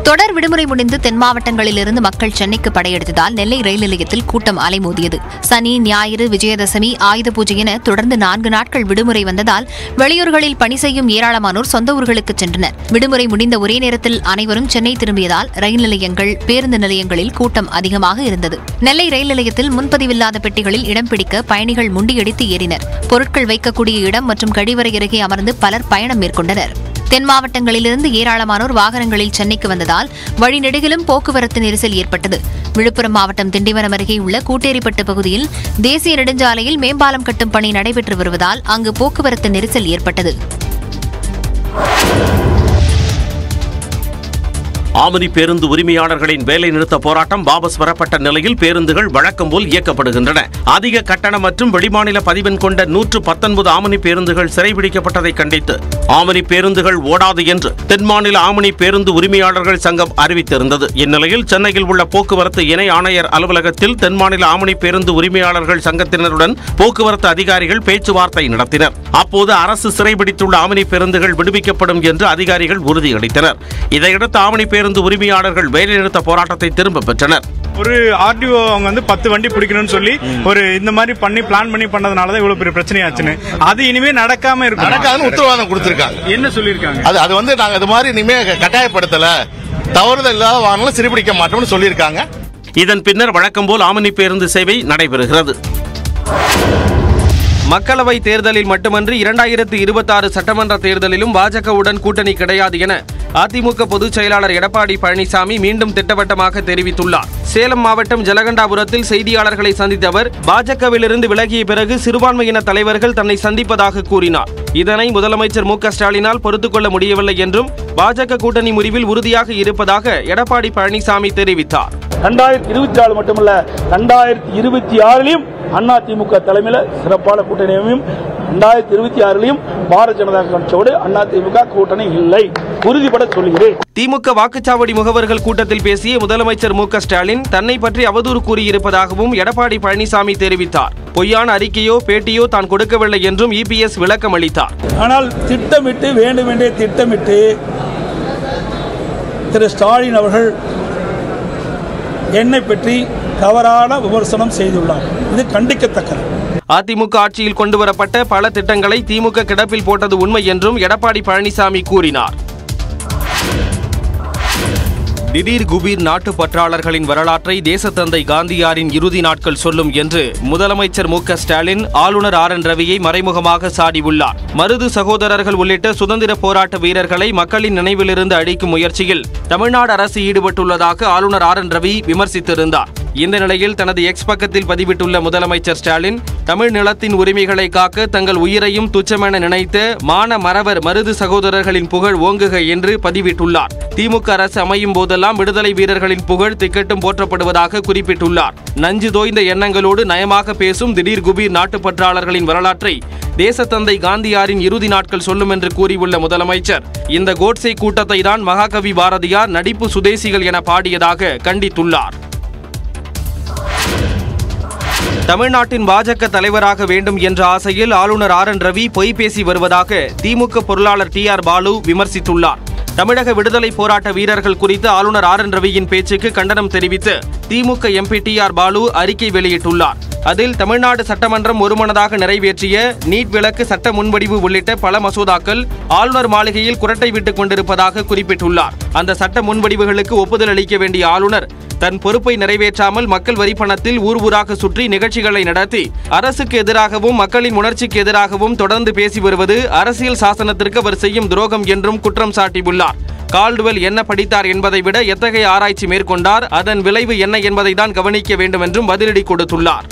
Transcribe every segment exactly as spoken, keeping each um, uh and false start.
தொடர் விடுமுறை முடிந்து தென் மாவட்டங்களிலிருந்து மக்கள் சென்னைக்கு படையெடுத்ததால் நெல்லை ரயில் நிலையத்தில் கூட்டம் அலைமோதியது. சனி, ஞாயிறு, விஜயதசமி, ஆயுத பூஜை என தொடர்ந்து நான்கு நாட்கள் விடுமுறை வந்ததால் வெளியூர்களில் பணி செய்யும் ஏராளமானோர் சொந்த ஊர்களுக்கு சென்றனர். விடுமுறை முடிந்த ஒரே நேரத்தில் அனைவரும் சென்னை திரும்பியதால் ரயில் நிலையங்கள், பேருந்து நிலையங்களில் கூட்டம் அதிகமாக இருந்தது. நெல்லை ரயில் நிலையத்தில் முன்பதிவில்லாத பெட்டிகளில் இடம் பிடிக்க பயணிகள் முண்டியடித்து ஏறினர். பொருட்கள் வைக்கக்கூடிய இடம் மற்றும் கழிவறை அருகே அமர்ந்து பலர் பயணம் மேற்கொண்டனர். தென் மாவட்டங்களிலிருந்து ஏராளமானோர் வாகனங்களில் சென்னைக்கு வந்ததால் வழிநெடுகிலும் போக்குவரத்து நெரிசல் ஏற்பட்டது. விழுப்புரம் மாவட்டம் திண்டிவனம் அருகே உள்ள கூட்டேரிப்பட்டு பகுதியில் தேசிய நெடுஞ்சாலையில் மேம்பாலம் கட்டும் பணி நடைபெற்று வருவதால் அங்கு போக்குவரத்து நெரிசல் ஏற்பட்டது. ஆமணி பேருந்து உரிமையாளர்களின் வேலை நிறுத்த போராட்டம் வாபஸ் பெறப்பட்ட நிலையில் பேருந்துகள் வழக்கம் போல் இயக்கப்படுகின்றன. அதிக கட்டணம் மற்றும் வெளிமாநில பதிவெண் கொண்ட நூற்று பத்தொன்பது ஆமணி பேருந்துகள் சிறைபிடிக்கப்பட்டதை கண்டித்து ஆமணி பேருந்துகள் ஓடாது என்று தென் மாநில ஆமணி பேருந்து உரிமையாளர்கள் சங்கம் அறிவித்திருந்தது. இந்நிலையில் சென்னையில் உள்ள போக்குவரத்து இணை ஆணையர் அலுவலகத்தில் தென் மாநில ஆமணி பேருந்து உரிமையாளர்கள் சங்கத்தினருடன் போக்குவரத்து அதிகாரிகள் பேச்சுவார்த்தை நடத்தினர். அப்போது அரசு சிறைபிடித்துள்ள ஆமணி பேருந்துகள் விடுவிக்கப்படும் என்று அதிகாரிகள் உறுதியளித்தனர். இதையடுத்து ஆமணி பேருந்து உரிமையாளர்கள் வேலைநிறுத்த போராட்டத்தை திரும்ப பெற்றனர். ஒரு ஆர்டிஓ அவங்க வந்து பத்து வண்டி பிடிக்கணும்னு சொல்லி ஒரு இந்த மாதிரி பண்ணி பிளான் பண்ணி பண்ணதுனாலதான் இவ்வளவு பெரிய பிரச்சனையாச்சுன்னு. அது இனிமே நடக்காம இருக்கு, நடக்காதுன்னு உத்தரவாதம் கொடுத்திருக்காங்க. என்ன சொல்லிருக்காங்க? அது அது வந்து நாங்க இது மாதிரி இனிமே கட்டாயப்படுத்தல, தவறுதல் இல்லாத வாகனம் சிறைபிடிக்க மாட்டோம்னு சொல்லியிருக்காங்க. இதன் பின்னர் வழக்கம் போல் ஆமணி பேருந்து சேவை நடைபெறுகிறது. மக்களவை தேர்தலில் மட்டுமன்றி இரண்டாயிரத்து இருபத்தி ஆறு சட்டமன்ற தேர்தலிலும் பாஜகவுடன் கூட்டணி கிடையாது என அதிமுக பொதுச் செயலாளர் எடப்பாடி பழனிசாமி மீண்டும் திட்டவட்டமாக தெரிவித்துள்ளார். சேலம் மாவட்டம் ஜலகண்டாபுரத்தில் செய்தியாளர்களை சந்தித்த அவர் பாஜகவிலிருந்து விலகிய பிறகு சிறுபான்மையின தலைவர்கள் தன்னை சந்திப்பதாக கூறினார். இதனை முதலமைச்சர் மு க ஸ்டாலினால் பொறுத்துக் கொள்ள முடியவில்லை என்றும் பாஜக கூட்டணி முடிவில் உறுதியாக இருப்பதாக எடப்பாடி பழனிசாமி தெரிவித்தார். இரண்டாயிரத்தி இருபத்தி ஆறு மட்டுமல்ல, இரண்டாயிரத்தி இருபத்தி ஆறிலும் அதிமுக தலைமையில் சிறப்பான கூட்டணியும், இரண்டாயிரத்தி இருபத்தி ஆறிலும் பாரதிய ஜனதா கட்சியோடு அதிமுக கூட்டணி இல்லை, உறுதிபட சொல்கிறேன். திமுக வாக்குச்சாவடி முகவர்கள் கூட்டத்தில் பேசிய முதலமைச்சர் மு க ஸ்டாலின் தன்னை பற்றி அவதூறு கூறியிருப்பதாகவும் எடப்பாடி பழனிசாமி தெரிவித்தார். பொய்யான அறிக்கையோ பேட்டியோ தான் கொடுக்கவில்லை என்றும் இபிஎஸ் விளக்கம் அளித்தார். ஆனால் திட்டமிட்டு வேண்டுமென்றே திட்டமிட்டு திரு ஸ்டாலின் அவர்கள் என்னை பற்றி தவறான விமர்சனம் செய்துள்ளார். இது கண்டிக்கத்தக்கது. அதிமுக ஆட்சியில் கொண்டுவரப்பட்ட பல திட்டங்களை திமுக கிடப்பில் போட்டது உண்மை என்றும் எடப்பாடி பழனிசாமி கூறினார். திடீர் குபீர் நாட்டு பற்றாளர்களின் வரலாற்றை தேசத்தந்தை காந்தியாரின் இறுதி நாட்கள் சொல்லும் என்று முதலமைச்சர் மு க ஸ்டாலின் ஆளுநர் ஆர் என் ரவியை மறைமுகமாக சாடியுள்ளார். மருது சகோதரர்கள் உள்ளிட்ட சுதந்திர போராட்ட வீரர்களை மக்களின் நினைவிலிருந்து அழிக்கும் முயற்சியில் தமிழ்நாடு அரசு ஈடுபட்டுள்ளதாக ஆளுநர் ஆர் என் ரவி விமர்சித்திருந்தார். இந்த நிலையில் தனது எக்ஸ் பக்கத்தில் பதிவிட்டுள்ள முதலமைச்சர் ஸ்டாலின் தமிழ் நிலத்தின் உரிமைகளை காக்க தங்கள் உயிரையும் துச்சமென நினைத்த மான மறவர் மருது சகோதரர்களின் புகழ் ஓங்குக என்று பதிவிட்டுள்ளார். திமுக அரசு அமையும் போதெல்லாம் விடுதலை வீரர்களின் புகழ் திக்கட்டும் போற்றப்படுவதாக குறிப்பிட்டுள்ளார். நஞ்சு தோய்ந்த எண்ணங்களோடு நயமாக பேசும் திடீர் குபீர் நாட்டுப்பற்றாளர்களின் வரலாற்றை தேசத்தந்தை காந்தியாரின் இறுதி நாட்கள் சொல்லும் என்று கூறியுள்ள முதலமைச்சர் இந்த கோட்சே கூட்டத்தை தான் மகாகவி பாரதியார் நடிப்பு சுதேசிகள் என பாடியதாக கண்டித்துள்ளார். தமிழ்நாட்டின் பாஜக தலைவராக வேண்டும் என்ற ஆசையில் ஆளுநர் ஆர் என் ரவி பொய் பேசி வருவதாக திமுக பொருளாளர் டி ஆர் பாலு விமர்சித்துள்ளார். தமிழக விடுதலை போராட்ட வீரர்கள் குறித்து ஆளுநர் ஆர் என் ரவியின் பேச்சுக்கு கண்டனம் தெரிவித்து DMK MP T R Baalu அறிக்கை வெளியிட்டுள்ளார். அதில் தமிழ்நாடு சட்டமன்றம் ஒருமனதாக நிறைவேற்றிய நீட் விலக்கு சட்ட முன்வடிவு உள்ளிட்ட பல மசோதாக்கள் ஆளுநர் மாளிகையில் குரட்டை விட்டுக் கொண்டிருப்பதாக குறிப்பிட்டுள்ளார். அந்த சட்ட முன்வடிவுகளுக்கு ஒப்புதல் அளிக்க வேண்டிய ஆளுநர் தன் பொறுப்பை நிறைவேற்றாமல் மக்கள் வரிப்பணத்தில் ஊர் ஊராக சுற்றி நிகழ்ச்சிகளை நடத்தி அரசுக்கு எதிராகவும் மக்களின் உணர்ச்சிக்கு எதிராகவும் தொடர்ந்து பேசி வருவது அரசியல் சாசனத்திற்கு அவர் செய்யும் துரோகம் என்றும் குற்றம் சாட்டியுள்ளார். கால்டுவெல் என்ன படித்தார் என்பதை விட எத்தகைய ஆராய்ச்சி மேற்கொண்டார், அதன் விளைவு என்ன என்பதை தான் கவனிக்க வேண்டும் என்றும் பதிலடி கொடுத்துள்ளார்.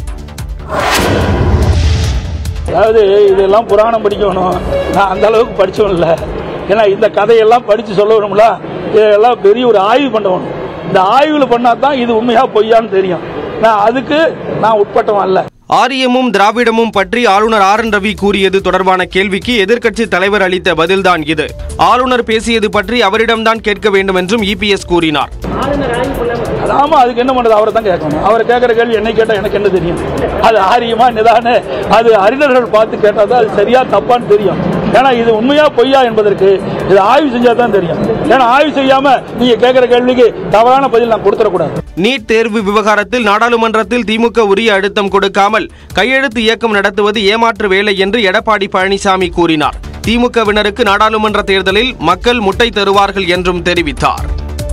அதாவது இதெல்லாம் புராணம் படிக்கணும், நான் அந்த அளவுக்கு படிச்சவன் இல்லை. ஏன்னா இந்த கதையெல்லாம் படிச்சு சொல்லணும்ல, இதெல்லாம் பெரிய ஒரு ஆய்வு பண்ணணும். இந்த ஆய்வுல பண்ணா தான் இது உண்மையா பொய்யான்னு தெரியும். நான் அதுக்கு நான் உட்பட்டவன் அல்ல. ஆரியமும் திராவிடமும் பற்றி ஆளுநர் ஆர் என் ரவி கூறியது தொடர்பான கேள்விக்கு எதிர்க்கட்சி தலைவர் அளித்த பதில்தான் இது. ஆளுநர் பேசியது பற்றி அவரிடம்தான் கேட்க வேண்டும் என்றும் இபிஎஸ் கூறினார். ஆமா, அதுக்கு என்ன பண்றது, அவரை தான் கேட்கணும். அவர் கேட்கிற கேள்வி என்னை கேட்டா எனக்கு என்ன தெரியும்? அது ஆரியமா நிதான அது அறிஞர்கள் பார்த்து கேட்டாதான் அது சரியா தப்பான்னு தெரியும். ஏன்னா இது உண்மையா பொய்யா என்பதற்கு இது ஆய்வு செஞ்சா தான் தெரியும். ஏன்னா ஆய்வு செய்யாம நீங்க கேட்கிற கேள்விக்கு தவறான பதில் நான் கொடுத்துடக்கூடாது. நீட் தேர்வு விவகாரத்தில் நாடாளுமன்றத்தில் திமுக உரிய அழுத்தம் கொடுக்காமல் கையெழுத்து இயக்கம் நடத்துவது ஏமாற்று வேலை என்று எடப்பாடி பழனிசாமி கூறினார். திமுகவினருக்கு நாடாளுமன்ற தேர்தலில் மக்கள் முட்டை தருவார்கள் என்றும் தெரிவித்தார்.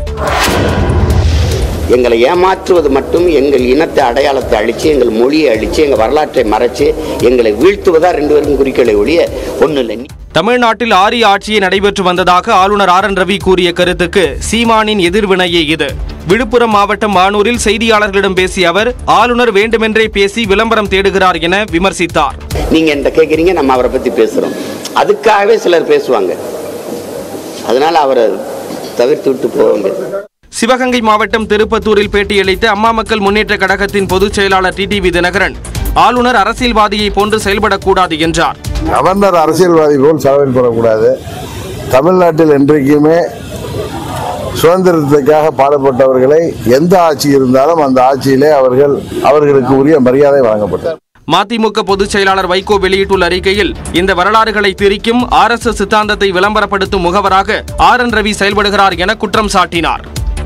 எங்களை ஏமாற்றுவது மட்டும் எங்கள் இனத்தை அடையாளத்தை அழிச்சு, எங்கள் மொழியை அழிச்சு, எங்கள் வரலாற்றை மறைச்சு எங்களை வீழ்த்துவதா ரெண்டு பேரும் குறிக்கோளை ஒழிய ஒன்றும் இல்லை. தமிழ்நாட்டில் ஆரிய ஆட்சியை நடைபெற்று வந்ததாக ஆளுநர் ஆர் என் ரவி கூறிய கருத்துக்கு சீமானின் எதிர்வினையே இது. விழுப்புரம் மாவட்டம் மானூரில் செய்தியாளர்களிடம் பேசிய அவர் ஆளுநர் வேண்டுமென்றே பேசி விளம்பரம் தேடுகிறார் என விமர்சித்தார். நீங்க என்ன கேட்குறீங்க, நம்ம அவரை பத்தி பேசுறோம், அதுக்காகவே சிலர் பேசுவாங்க, அதனால அவரை தவிர்த்து விட்டு போவாங்க. சிவகங்கை மாவட்டம் திருப்பத்தூரில் பேட்டியளித்த அம்மா மக்கள் முன்னேற்ற கழகத்தின் பொதுச் செயலாளர் டி டி வி தினகரன் ஆளுநர் அரசியல்வாதியை போன்று செயல்படக்கூடாது என்றார். கவர்னர் அரசியல்வாதி போல் செயல்படக்கூடாது. தமிழ்நாட்டில் என்றைக்குமே சுதந்திரத்துக்காக பாடுபட்டவர்களை எந்த ஆட்சி இருந்தாலும் அந்த ஆட்சியிலே அவர்கள் அவர்களுக்கு உரிய மரியாதை வழங்கப்பட்டது. மதிமுக பொதுச் செயலாளர் வைகோ வெளியிட்டுள்ள அறிக்கையில் இந்த வரலாறுகளை திரிக்கும் ஆர் எஸ் எஸ் சித்தாந்தத்தை விளம்பரப்படுத்தும் முகவராக ஆர் என் ரவி செயல்படுகிறார் என குற்றம் சாட்டினார்.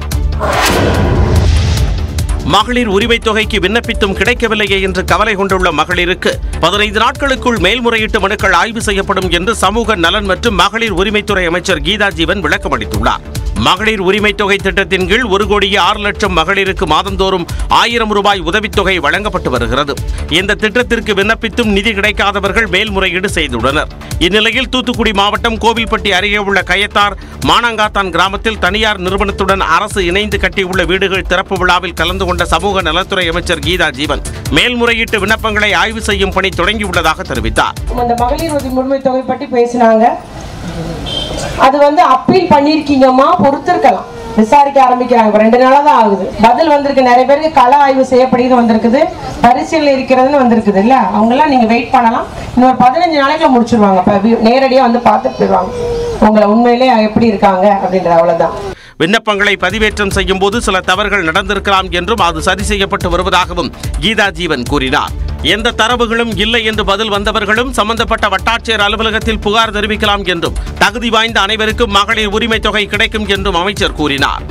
மகளிர் உரிமை தொகைக்கு விண்ணப்பித்தும் கிடைக்கவில்லையே என்று கவலை கொண்டுள்ள மகளிருக்கு பதினைந்து நாட்களுக்குள் மேல்முறையீட்டு மனுக்கள் ஆய்வு செய்யப்படும் என்று சமூக நலன் மற்றும் மகளிர் உரிமைத்துறை அமைச்சர் கீதா ஜீவன் விளக்கம் அளித்துள்ளார். மகளிர் உரிமை தொகை திட்டத்தின் கீழ் ஒரு கோடியே ஆறு லட்சம் மகளிருக்கு மாதந்தோறும் ஆயிரம் ரூபாய் உதவித்தொகை வழங்கப்பட்டு வருகிறது. இந்த திட்டத்திற்கு விண்ணப்பித்தும் நிதி கிடைக்காதவர்கள் மேல்முறையீடு செய்துள்ளனர். இந்நிலையில் தூத்துக்குடி மாவட்டம் கோவில்பட்டி அருகே உள்ள கயத்தார் மானங்காத்தான் கிராமத்தில் தனியார் நிறுவனத்துடன் அரசு இணைந்து கட்டியுள்ள வீடுகள் திறப்பு விழாவில் கலந்து கொண்ட சமூக நலத்துறை அமைச்சர் கீதா ஜீவன் மேல்முறையீட்டு விண்ணப்பங்களை ஆய்வு செய்யும் பணி தொடங்கியுள்ளதாக தெரிவித்தார். மகளிர் உரிமை தொகை பற்றி பேசினாங்க. அது வந்து அப்பீல் பண்ணிருக்கீங்கம்மா, பொறுத்திருக்கலாம், விசாரிக்க ஆரம்பிக்கிறாங்க. ரெண்டு நாளா தான் ஆகுது, பதில் வந்திருக்கு. நிறைய பேருக்கு கள ஆய்வு செய்யப்படுகிறது வந்திருக்குது, பரிசீலனை இருக்கிறதுன்னு வந்திருக்குது இல்ல, அவங்க எல்லாம் நீங்க வெயிட் பண்ணலாம். இன்னொரு பதினஞ்சு நாளைக்குள்ள முடிச்சிருவாங்க. நேரடியா வந்து பார்த்துட்டு போயிடுவாங்க உங்களை உண்மையிலே எப்படி இருக்காங்க அப்படின்ற. அவ்வளவுதான். விண்ணப்பங்களை பதிவேற்றம் செய்யும் போது சில தவறுகள் நடந்திருக்கலாம் என்றும் அது சரி செய்யப்பட்டு வருவதாகவும் கீதா ஜீவன் கூறினார். எந்த தரவுகளும் இல்லை என்று பதில் வந்தவர்களும் சம்பந்தப்பட்ட வட்டாட்சியர் அலுவலகத்தில் புகார் தெரிவிக்கலாம் என்றும் தகுதி வாய்ந்த அனைவருக்கும் மகளிர் உரிமை தொகை கிடைக்கும் என்றும் அமைச்சர் கூறினார்.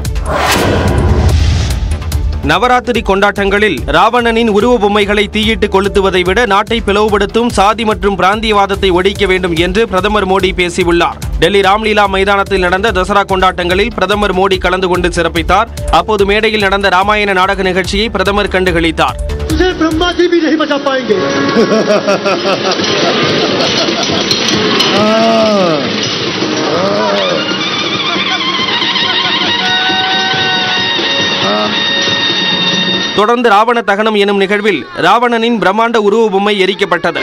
நவராத்திரி கொண்டாட்டங்களில் ராவணனின் உருவ பொம்மைகளை தீயிட்டு கொளுத்துவதை விட நாட்டை பிளவுபடுத்தும் சாதி மற்றும் பிராந்தியவாதத்தை ஒழிக்க வேண்டும் என்று பிரதமர் மோடி பேசியுள்ளார். டெல்லி ராம்லீலா மைதானத்தில் நடந்த தசரா கொண்டாட்டங்களில் பிரதமர் மோடி கலந்து கொண்டு சிறப்பித்தார். அப்போது மேடையில் நடந்த ராமாயண நாடக நிகழ்ச்சியை பிரதமர் கண்டுகளித்தார். தொடர்ந்து ராவண தகனம் எனும் நிகழ்வில் ராவணனின் பிரம்மாண்ட உருவ பொம்மை எரிக்கப்பட்டது.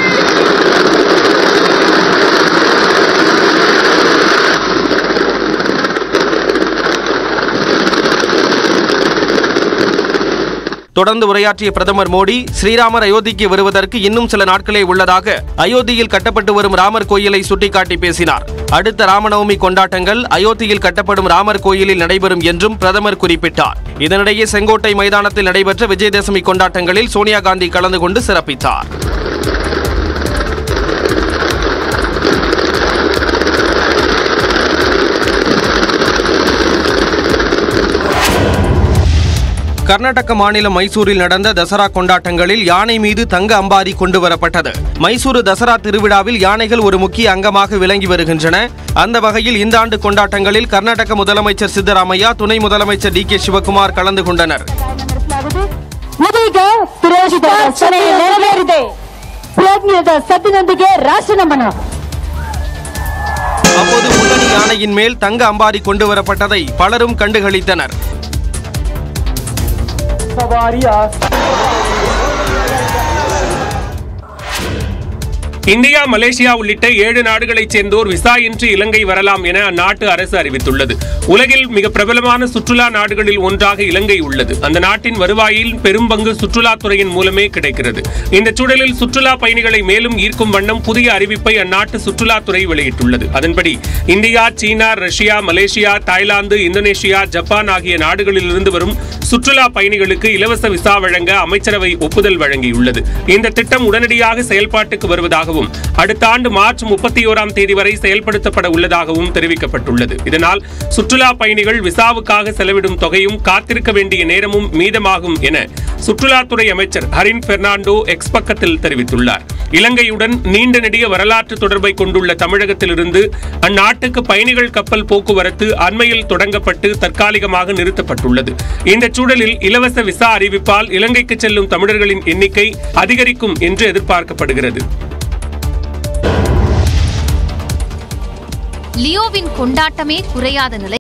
தொடர்ந்து உரையாற்றிய பிரதமர் மோடி ஸ்ரீராமர் அயோத்திக்கு வருவதற்கு இன்னும் சில நாட்களே உள்ளதாக அயோத்தியில் கட்டப்பட்டு வரும் ராமர் கோயிலை சுட்டிக்காட்டி பேசினார். அடுத்த ராமநவமி கொண்டாட்டங்கள் அயோத்தியில் கட்டப்படும் ராமர் கோயிலில் நடைபெறும் என்றும் பிரதமர் குறிப்பிட்டார். இதனிடையே செங்கோட்டை மைதானத்தில் நடைபெற்ற விஜயதசமி கொண்டாட்டங்களில் சோனியா காந்தி கலந்து கொண்டு சிறப்பித்தார். கர்நாடக மாநிலம் மைசூரில் நடந்த தசரா கொண்டாட்டங்களில் யானை மீது தங்க அம்பாரி கொண்டு வரப்பட்டது. மைசூரு தசரா திருவிழாவில் யானைகள் ஒரு முக்கிய அங்கமாக விளங்கி வருகின்றன. அந்த வகையில் இந்த ஆண்டு கொண்டாட்டங்களில் கர்நாடக முதலமைச்சர் சித்தராமையா, துணை முதலமைச்சர் டி கே சிவகுமார் கலந்து கொண்டனர். அப்போது முன்னணி யானையின் மேல் தங்க அம்பாரி கொண்டு வரப்பட்டதை பலரும் கண்டுகளித்தனர். இந்தியா, மலேசியா உள்ளிட்ட ஏழு நாடுகளைச் சேர்ந்தோர் விசா இன்றி இலங்கை வரலாம் என அந்நாட்டு அரசு அறிவித்துள்ளது. உலகில் மிக பிரபலமான சுற்றுலா நாடுகளில் ஒன்றாக இலங்கை உள்ளது. அந்த நாட்டின் வருவாயில் பெரும் பங்கு சுற்றுலாத்துறையின் மூலமே கிடைக்கிறது. இந்த சூழலில் சுற்றுலா பயணிகளை மேலும் ஈர்க்கும் வண்ணம் புதிய அறிவிப்பை அந்நாட்டு சுற்றுலாத்துறை வெளியிட்டுள்ளது. அதன்படி இந்தியா, சீனா, Russia, Malaysia, Thailand, Indonesia, Japan ஆகிய நாடுகளிலிருந்து வரும் சுற்றுலா பயணிகளுக்கு இலவச விசா வழங்க அமைச்சரவை ஒப்புதல் வழங்கியுள்ளது. இந்த திட்டம் உடனடியாக செயல்பாட்டுக்கு வருவதாக உள்ளதாகவும் அடுத்த ஆண்டு மார்ச் முப்பத்தி ஓராம் தேதி வரை செயல்படுத்தப்பட உள்ளதாகவும் தெரிவிக்கப்பட்டுள்ளது. இதனால் சுற்றுலா பயணிகள் விசாவுக்காக செலவிடும் தொகையும் காத்திருக்க வேண்டிய நேரமும் மீதமாகும் என சுற்றுலாத்துறை அமைச்சர் ஹரின் பெர்னாண்டோ எக்ஸ் பக்கத்தில் தெரிவித்துள்ளார். இலங்கையுடன் நீண்ட நெடிய வரலாற்று தொடர்பை கொண்டுள்ள தமிழகத்திலிருந்து அந்நாட்டுக்கு பயணிகள் கப்பல் போக்குவரத்து அண்மையில் தொடங்கப்பட்டு தற்காலிகமாக நிறுத்தப்பட்டுள்ளது. இந்த சூழலில் இலவச விசா அறிவிப்பால் இலங்கைக்கு செல்லும் தமிழர்களின் எண்ணிக்கை அதிகரிக்கும் என்று எதிர்பார்க்கப்படுகிறது. லியோவின் கொண்டாட்டமே குறையாத நிலை